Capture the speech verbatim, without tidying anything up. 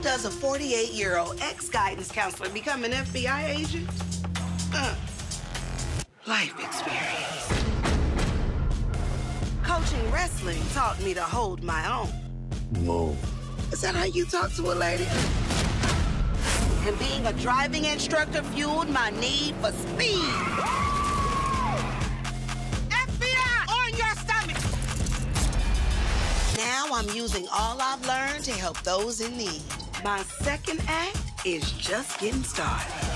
does a forty-eight-year-old ex-guidance counselor become an F B I agent? Uh, life experience. Coaching wrestling taught me to hold my own. Whoa. Is that how you talk to a lady? And being a driving instructor fueled my need for speed. F B I, on your stomach! Now I'm using all I've learned to help those in need. My second act is just getting started.